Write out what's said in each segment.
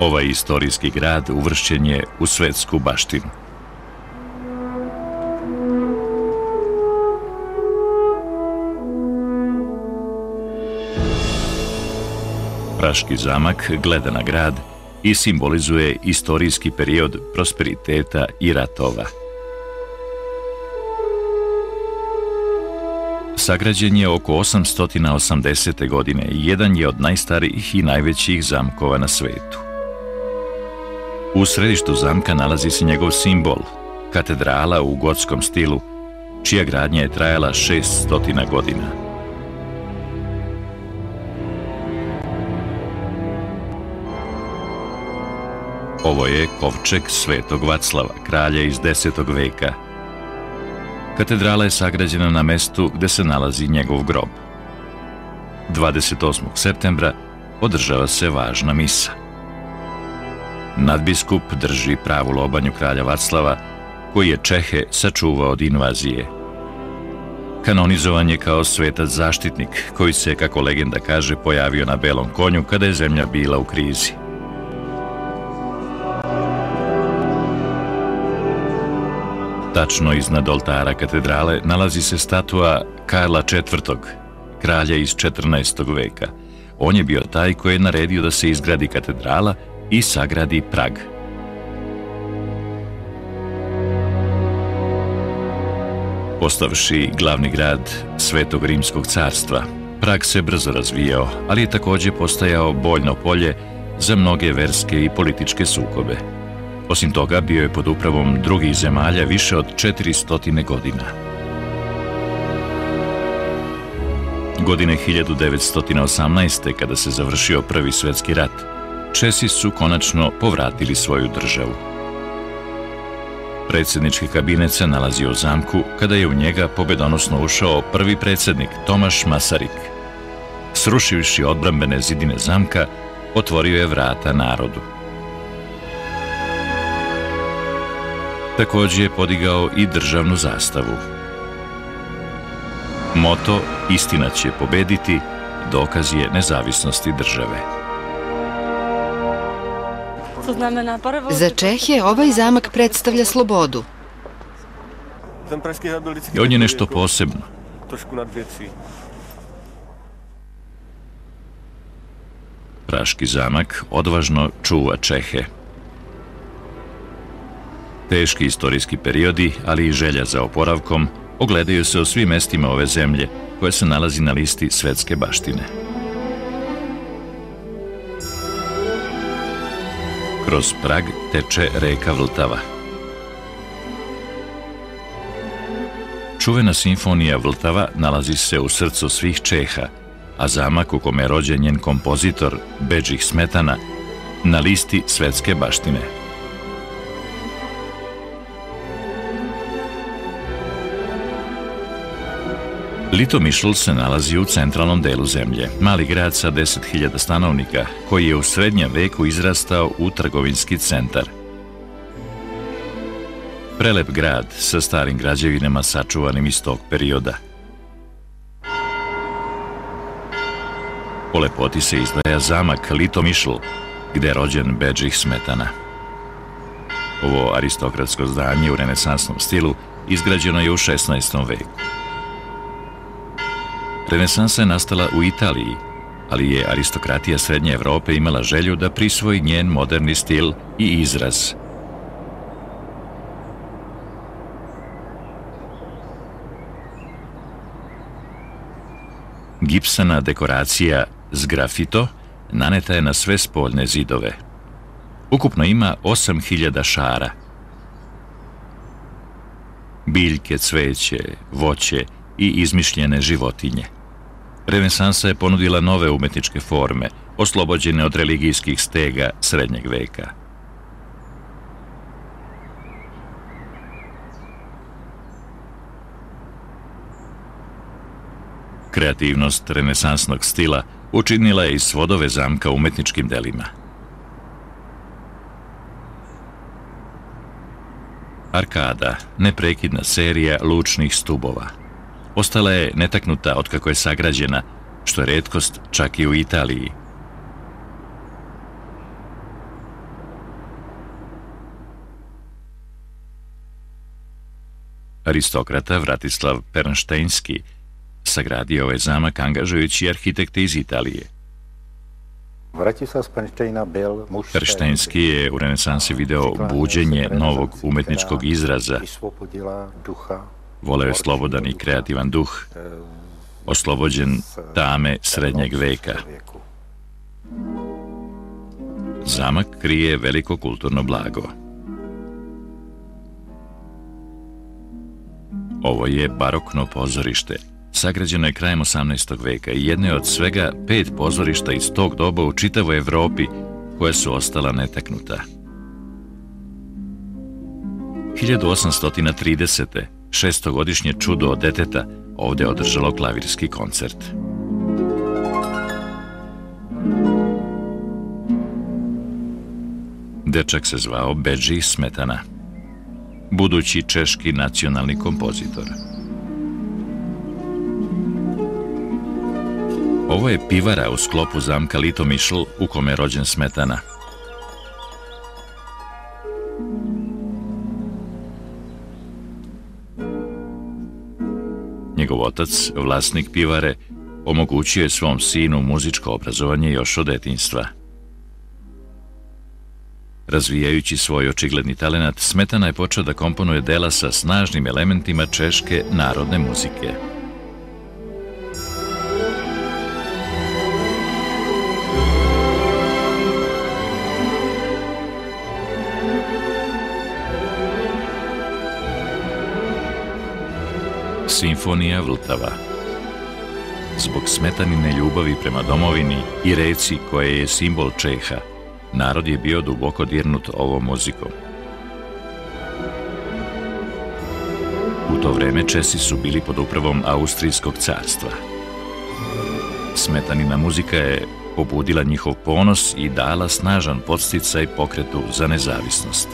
Ovaj istorijski grad uvršćen je u svetsku baštinu. Praški zamak gleda na grad i simbolizuje istorijski period prosperiteta i ratova. Sagrađen je oko 880. godine i jedan je od najstarijih i najvećih zamkova na svetu. U središtu zamka nalazi se njegov simbol, katedrala u gotskom stilu, čija gradnja je trajala 600 godina. Ovo je kovčeg Svetog Vaclava, kralja iz 10. veka. Katedrala je sagrađena na mestu gde se nalazi njegov grob. 28. septembra održava se važna misa. Nadbiskup drži pravu lobanju kralja Vaclava, koji je Čehe sačuvao od invazije. Kanonizovan je kao svetac zaštitnik, koji se, kako legenda kaže, pojavio na belom konju kada je zemlja bila u krizi. Tačno iznad oltara katedrale nalazi se statua Karla IV, kralja iz 14. veka. On je bio taj koji je naredio da se izgradi katedrala i sagradi Prag. Postavši glavni grad Svetog Rimskog carstva, Prag se brzo razvijao, ali je takođe postajao bojno polje za mnoge verske i političke sukobe. Osim toga, bio je pod upravom drugih zemalja više od 400 godina. Godine 1918. kada se završio Prvi svetski rat, Česi su konačno povratili svoju državu. Predsjednički kabinet se nalazio u zamku kada je u njega pobedonosno ušao prvi predsjednik Tomaš Masaryk. Srušivši odbrambene zidine zamka, otvorio je vrata narodu. Također je podigao i državnu zastavu. Moto "Istina će pobediti" dokaz je nezavisnosti države. Za Čehe ovaj zamak predstavlja slobodu. On je nešto posebno. Praški zamak odvažno čuva Čehe. Teški istorijski periodi, ali i želja za oporavkom, ogledaju se u svim mestima ove zemlje, koja se nalazi na listi svetske baštine. Kroz Prag teče reka Vltava. Čuvena simfonija Vltava nalazi se u srcu svih Čeha, a zamak u kome je rođen njen kompozitor Bedřich Smetana na listi svetske baštine. Litomišl se nalazi u centralnom delu zemlje, mali grad sa 10.000 stanovnika, koji je u srednjem veku izrastao u trgovinski centar. Prelep grad sa starim građevinama sačuvanim iz tog perioda. Po lepoti se izdvaja zamak Litomišl, gde je rođen Bedřich Smetana. Ovo aristokratsko zdanje u renesansnom stilu izgrađeno je u 16. veku. Renesansa je nastala u Italiji, ali je aristokratija Srednje Evrope imala želju da prisvoji njen moderni stil i izraz. Gipsana dekoracija zgrafito naneta je na sve spoljne zidove. Ukupno ima 8.000 šara. Biljke, cveće, voće i izmišljene životinje. Renesansa je ponudila nove umetničke forme, oslobođene od religijskih stega srednjeg veka. Kreativnost renesansnog stila učinila je i svodove zamka umetničkim delima. Arkada, neprekidna serija lučnih stubova. Ostala je netaknuta otkako je sagrađena, što je retkost čak i u Italiji. Aristokrata Vratislav Pernštejnski sagradio ovaj zamak angažujući arhitekte iz Italije. Pernštejnski je u renesansi video buđenje novog umetničkog izraza. Voleo je slobodan i kreativan duh, oslobođen tame srednjeg veka. Zamak krije veliko kulturno blago. Ovo je barokno pozorište. Sagrađeno je krajem 18. veka i jedno je od svega 5 pozorišta iz tog doba u čitavoj Evropi koja su ostala netaknuta. 1830. šestogodišnje čudo od deteta ovde je održalo klavirski koncert. Dečak se zvao Bedřich Smetana, budući češki nacionalni kompozitor. Ovo je pivara u sklopu zamka Litomišl u kome je rođen Smetana. Njegov otac, vlasnik pivare, omogućio je svom sinu muzičko obrazovanje još od detinjstva. Razvijajući svoj očigledni talenat, Smetana je počeo da komponuje dela sa snažnim elementima češke narodne muzike. Simfonija Vltava. Zbog Smetanine ljubavi prema domovini i reci koja je simbol Čeha, narod je bio duboko dirnut ovom muzikom. U to vreme Česi su bili pod upravom Austrijskog carstva. Smetanina muzika je pobudila njihov ponos i dala snažan podsticaj pokretu za nezavisnost.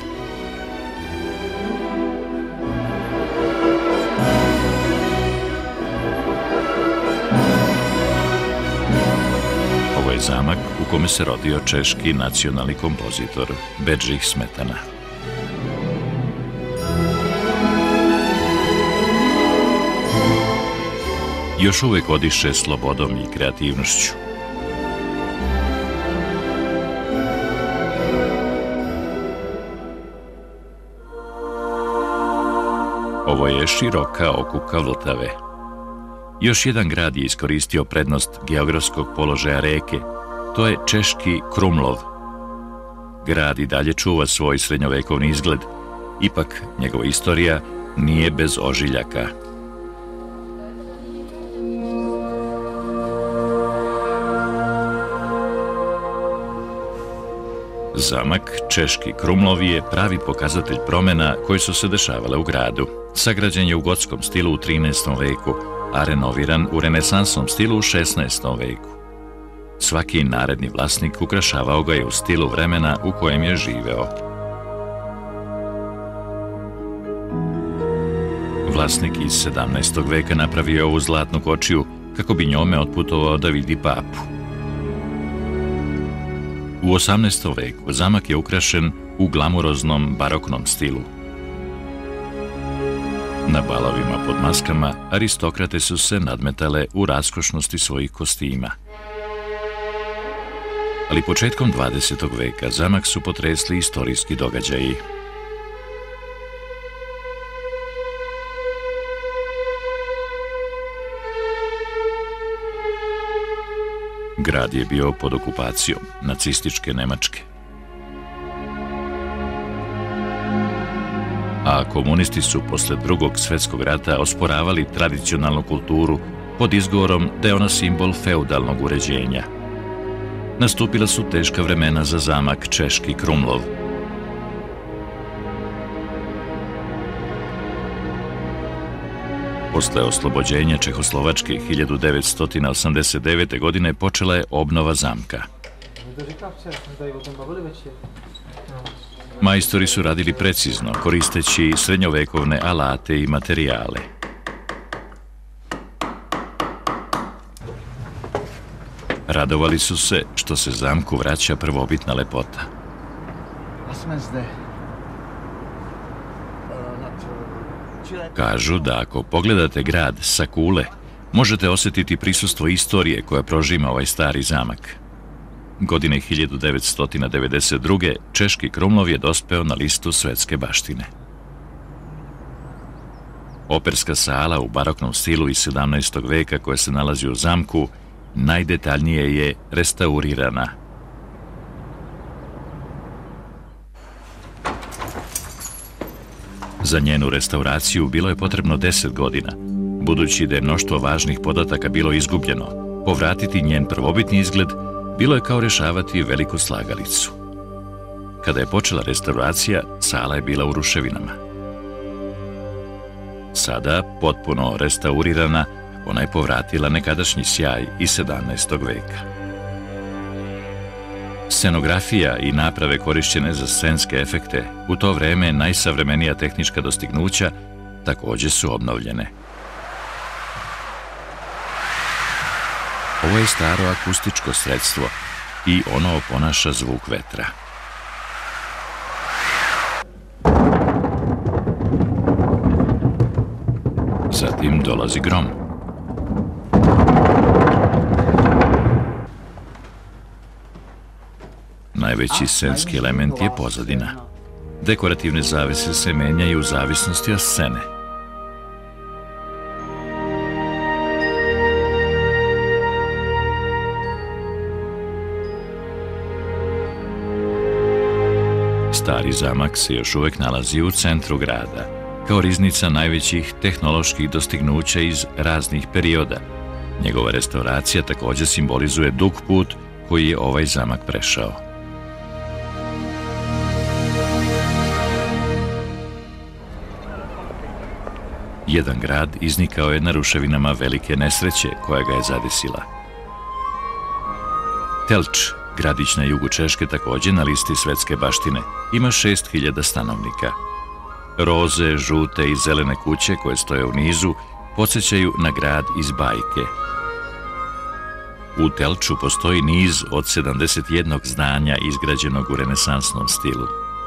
Ovo je zamak u kome se rodio češki nacionalni kompozitor Bedřich Smetana. Još uvek odiše slobodom i kreativnošću. Ovo je široka okuka Vltave. Još jedan grad je iskoristio prednost geografskog položaja reke. To je češki Krumlov. Grad i dalje čuva svoj srednjovekovni izgled. Ipak, njegova istorija nije bez ožiljaka. Zamak češki Krumlov je pravi pokazatelj promena koje su se dešavale u gradu. Sagrađen je u gotskom stilu u 13. veku, a renoviran u renesansnom stilu u 16. veku. Svaki naredni vlasnik ukrašavao ga je u stilu vremena u kojem je živeo. Vlasnik iz 17. veka napravio je ovu zlatnu kočiju kako bi njome otputovao da vidi papu. U 18. veku zamak je ukrašen u glamuroznom baroknom stilu. Na balovima pod maskama aristokrate su se nadmetale u raskošnosti svojih kostima. Ali početkom 20. veka zamak su potresli istorijski događaji. Grad je bio pod okupacijom nacističke Nemačke. A komunisti su posle Drugog svjetskog rata osporavali tradicionalnu kulturu pod izgovorom da je ona simbol feudalnog uređenja. Nastupila su teška vremena za zamak češki Krumlov. Posle oslobođenja Čehoslovačke 1989. godine počela je obnova zamka. Majstori su radili precizno, koristeći srednjovekovne alate i materijale. Radovali su se što se zamku vraća prvobitna lepota. Kažu da ako pogledate grad sa kule, možete osjetiti prisustvo istorije koja prožima ovaj stari zamak. Godine 1992. češki Krumlov je dospeo na listu svetske baštine. Operska sala u baroknom stilu iz 17. veka koja se nalazi u zamku najdetaljnije je restaurirana. Za njenu restauraciju bilo je potrebno 10 godina. Budući da je mnoštvo važnih podataka bilo izgubljeno, povratiti njen prvobitni izgled bilo je kao rešavati veliku slagalicu. Kada je počela restauracija, sala je bila u ruševinama. Sada, potpuno restaurirana, ona je povratila nekadašnji sjaj iz 17. veka. Scenografija i naprave korišćene za scenske efekte, u to vreme najsavremenija tehnička dostignuća, također su obnovljene. Ovo je staro akustičko sredstvo i ono oponaša zvuk vetra. Zatim dolazi grom. Najveći scenski element je pozadina. Dekorativne zavese se menjaju u zavisnosti od scene. Stari zamak se još uvek nalazi u centru grada, kao riznica najvećih tehnoloških dostignuća iz raznih perioda. Njegova restauracija također simbolizuje dug put koji je ovaj zamak prešao. Jedan grad iznikao je na ruševinama velike nesreće koja ga je zadesila. Telč, gradić na jugu Češke, također na listi svetske baštine, ima 6000 stanovnika. Roze, žute i zelene kuće koje stoje u nizu podsjećaju na grad iz bajke. U Telču postoji niz od 71 zdanja izgrađenog u renesansnom stilu.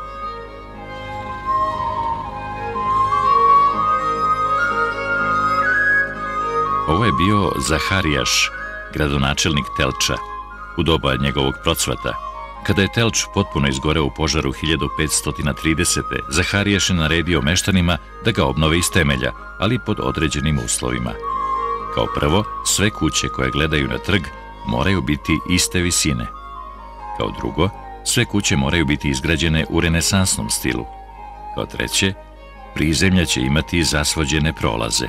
Ovo je bio Zaharijaš, gradonačelnik Telča, u doba njegovog procvata. Kada je Telč potpuno izgoreo u požaru 1530. Zaharijaš je naredio meštanima da ga obnove iz temelja, ali pod određenim uslovima. Kao prvo, sve kuće koje gledaju na trg moraju biti iste visine. Kao drugo, sve kuće moraju biti izgrađene u renesansnom stilu. Kao treće, prizemlja će imati zasvođene prolaze.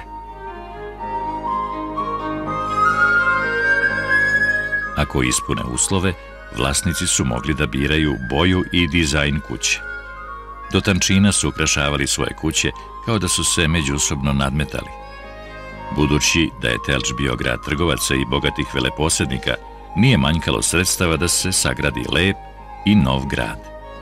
Ako ispune uslove, vlasnici su mogli da biraju boju i dizajn kuće. Do tančina su ukrašavali svoje kuće kao da su se međusobno nadmetali. Budući da je Telč bio grad trgovaca i bogatih veleposednika, nije manjkalo sredstava da se sagradi lep i nov grad.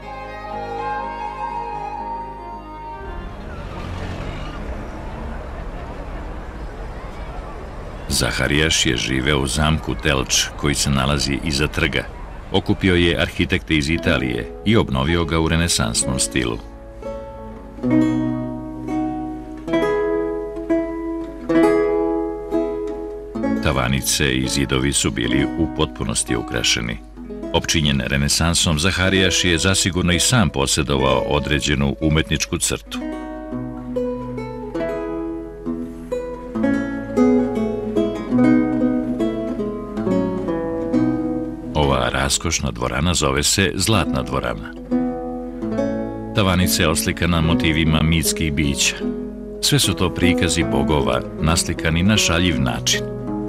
Zaharijaš je živeo u zamku Telč, koji se nalazi iza trga. Okupio je arhitekte iz Italije i obnovio ga u renesansnom stilu. Tavanice i zidovi su bili u potpunosti ukrašeni. Opčinjen renesansom, Zaharijaš je zasigurno i sam posjedovao određenu umetničku crtu. Ova raskošna dvorana zove se Zlatna dvorana. Tavanica je oslikana motivima mitskih bića. Sve su to prikazi bogova, naslikani na šaljiv način.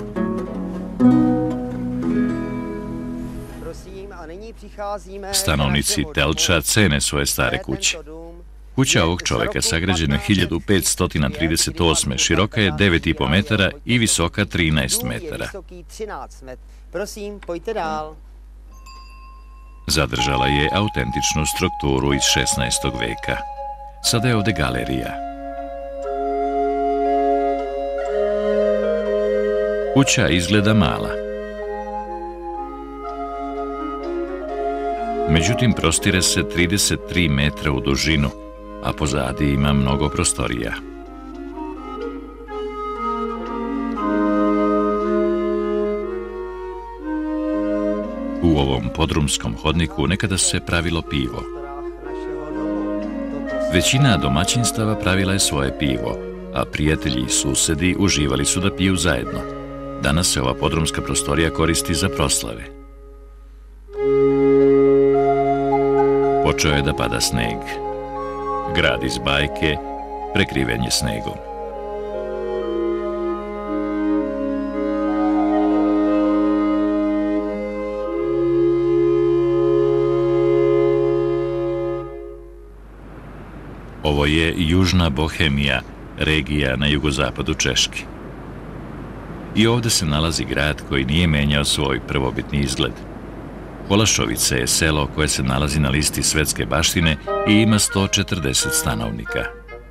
Stanovnici Telča cene svoje stare kuće. Kuća ovog čoveka, sagrađena 1538. široka je 9,5 metara i visoka 13 metara. Zadržala je autentičnu strukturu iz 16. veka. Sada je ovde galerija. Kuća izgleda mala. Međutim, prostire se 33 metra u dužinu, a pozadi ima mnogo prostorija. ovom podrumskom hodniku nekada se pravilo pivo. Većina domaćinstava pravila je svoje pivo, a prijatelji i susedi uživali su da piju zajedno. Danas se ova podrumska prostorija koristi za proslave. Počeo je da pada sneg. Grad iz bajke prekriven je snegom. Ovo je Južna Bohemija, regija na jugozapadu Češke. I ovde se nalazi grad koji nije menjao svoj prvobitni izgled. Holašovice je selo koje se nalazi na listi svetske baštine i ima 140 stanovnika.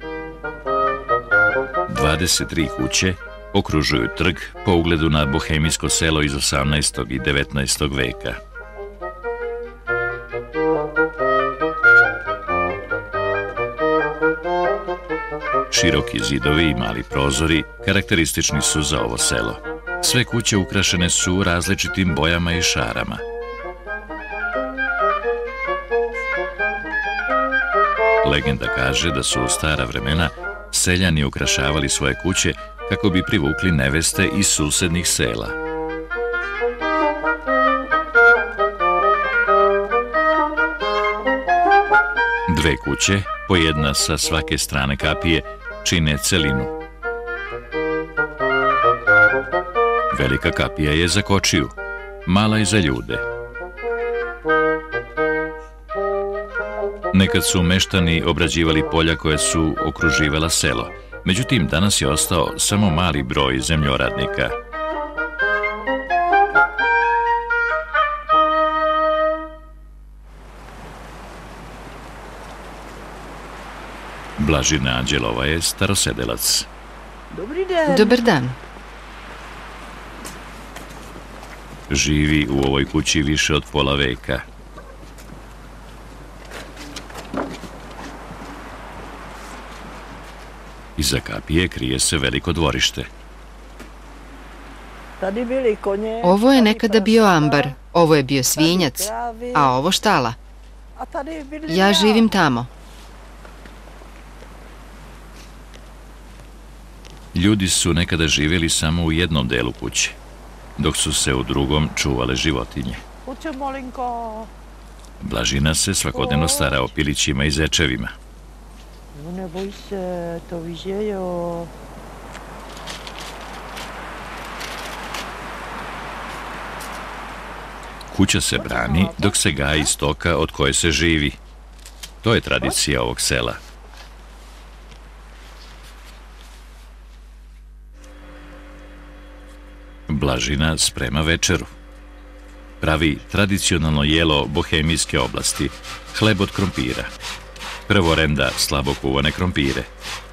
23 kuće okružuju trg po ugledu na bohemijsko selo iz 18. i 19. veka. Široki zidovi i mali prozori karakteristični su za ovo selo. Sve kuće ukrašene su različitim bojama i šarama. Legenda kaže da su u stara vremena seljani ukrašavali svoje kuće kako bi privukli neveste iz susednih sela. Dve kuće, po jedna sa svake strane kapije, čine celinu. Velika kapija je za kočiju, mala i za ljude. Nekad su meštani obrađivali polja koje su okruživala selo, međutim danas je ostao samo mali broj zemljoradnika. Blažina Anđelova je starosedelac. Dobar dan. Živi u ovoj kući više od pola veka. Iza kapije krije se veliko dvorište. Ovo je nekada bio ambar, ovo je bio svinjac, a ovo štala. Ja živim tamo. Ljudi su nekada živjeli samo u jednom delu kuće, dok su se u drugom čuvale životinje. Blažina se svakodnevno stara o pilićima i zečevima. Ne boj se, to viđejo. Kuća se brani dok se gaji stoka od koje se živi. To je tradicija ovog sela. Blažina sprema večeru. Pravi tradicionalno jelo bohemijske oblasti, hleb od krompira. Prvo renda slabo kuvane krompire.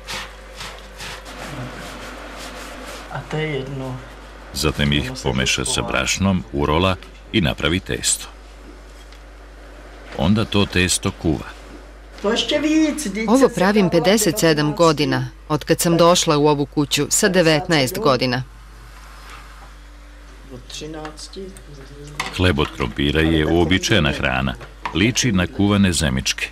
Zatim ih pomeša sa brašnom, urola i napravi testo. Onda to testo kuva. Ovo pravim 57 godina, otkad sam došla u ovu kuću sa 19 godina. Hleb od krompira je uobičajena hrana, liči na kuvane zemičke.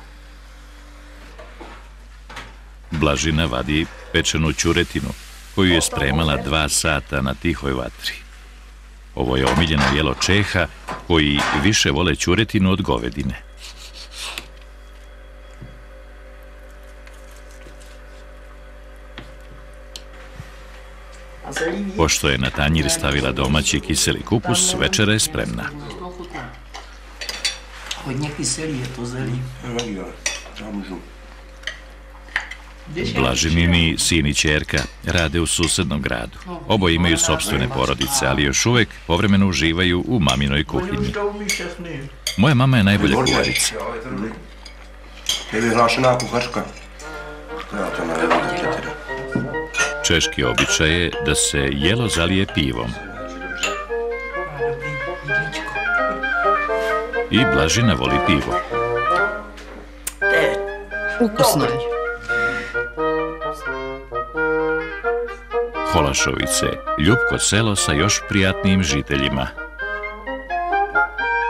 Blažina vadi pečenu ćuretinu, koju je spremala 2 sata na tihoj vatri. Ovo je omiljeno jelo Čeha, koji više vole ćuretinu od govedine. Pošto je na tanjir stavila domaći kiseli kupus, večera je spremna. Blažinini sin i ćerka rade u susednom gradu. Oboje imaju sopstvene porodice, ali još uvek povremeno uživaju u maminoj kuhinji. Moja mama je najbolja kuvarica. Češki običaj je da se jelo zalije pivom. I Blažina voli pivo. Ukusno je. Holašovice, ljupko selo sa još prijatnijim žiteljima.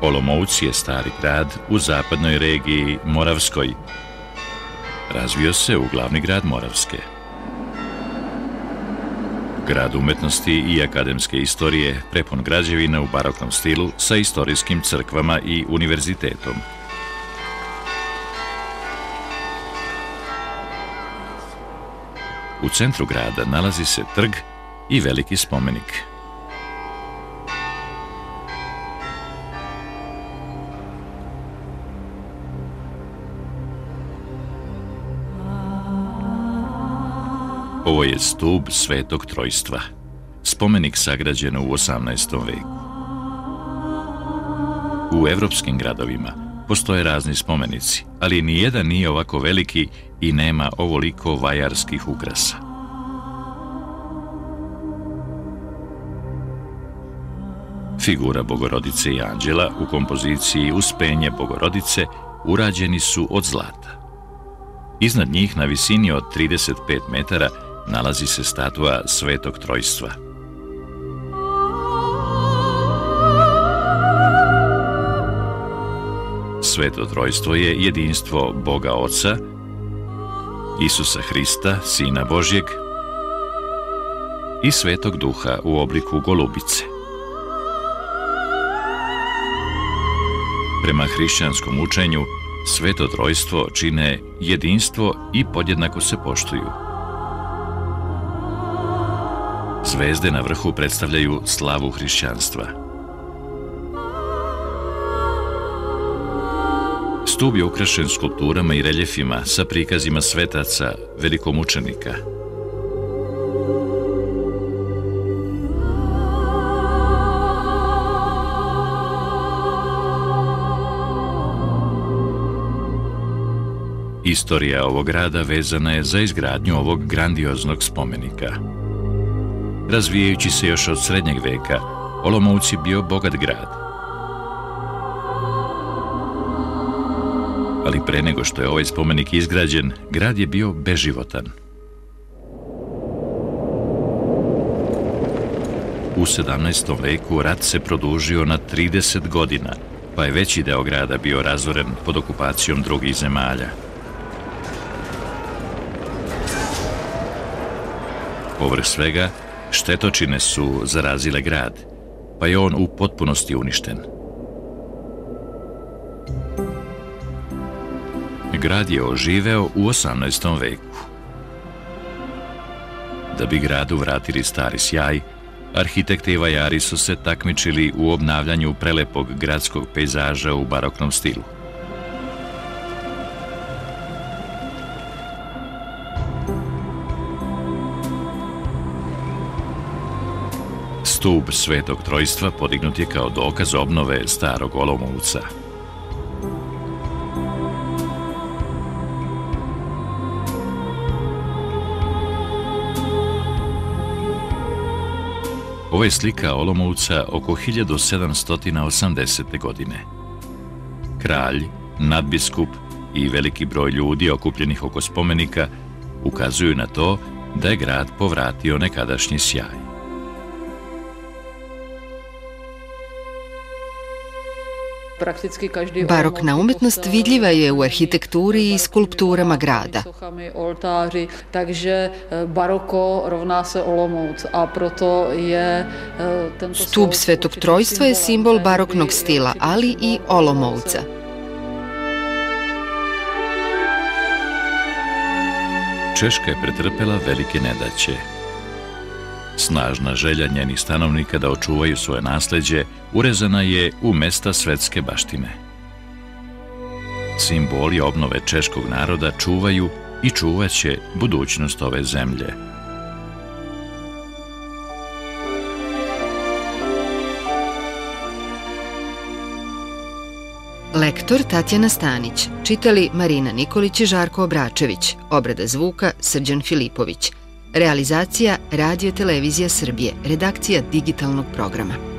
Olomouc je stari grad u zapadnoj regiji Moravskoj. Razvio se u glavni grad Moravske. Grad umetnosti i akademske istorije, prepun građevina u baroknom stilu sa istorijskim crkvama i univerzitetom. U centru grada nalazi se trg i veliki spomenik. Ovo je stub Svetog Trojstva, spomenik sagrađen u 18. veku. U evropskim gradovima postoje razni spomenici, ali nijedan nije ovako veliki i nema ovoliko vajarskih ukrasa. Figura Bogorodice i anđela u kompoziciji Uspenje Bogorodice urađeni su od zlata. Iznad njih na visini od 35 metara nalazi se statua Svetog Trojstva. Sveto Trojstvo je jedinstvo Boga Oca, Isusa Hrista, Sina Božjeg, i Svetog Duha u obliku golubice. Prema hrišćanskom učenju, Sveto Trojstvo čine jedinstvo i podjednako se poštuju. Zvezde na vrhu predstavljaju slavu hrišćanstva. Stub je ukrašen skulpturama i reljefima sa prikazima svetaca, velikomučenika. Istorija ovog grada vezana je za izgradnju ovog grandioznog spomenika. Razvijajući se još od srednjeg veka, Olomouc je bio bogat grad. Ali pre nego što je ovaj spomenik izgrađen, grad je bio beživotan. U 17. veku rat se produžio na 30 godina, pa je veći deo grada bio razoren pod okupacijom drugih zemalja. Povrh svega, štetočine su zarazile grad, pa je on u potpunosti uništen. Grad je oživeo u 18. veku. Da bi gradu vratili stari sjaj, arhitekte i vajari su se takmičili u obnavljanju prelepog gradskog pejzaža u baroknom stilu. Stub Svetog Trojstva podignut je kao dokaz obnove starog Olomouca. Ovo je slika Olomouca oko 1780. godine. Kralj, nadbiskup i veliki broj ljudi okupljenih oko spomenika ukazuju na to da je grad povratio nekadašnji sjaj. Barokna umetnost vidljiva je u arhitekturi i skulpturama grada. Stub Svetog Trojstva je simbol baroknog stila, ali i Olomouca. Češka je pretrpela velike nedaće. Snažna želja njenih stanovnika da očuvaju svoje nasleđe urezana je u mesta svetske baštine. Simboli obnove češkog naroda čuvaju i čuvaće budućnost ove zemlje. Lektor Tatjana Stanić, čitali Marina Nikolić i Žarko Obračević, obrada zvuka Srđan Filipović. Realizacija Radio Televizija Srbije, redakcija digitalnog programa.